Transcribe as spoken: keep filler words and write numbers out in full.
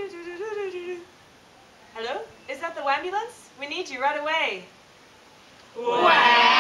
Hello? Is that the Wambulance? We need you right away. Wow.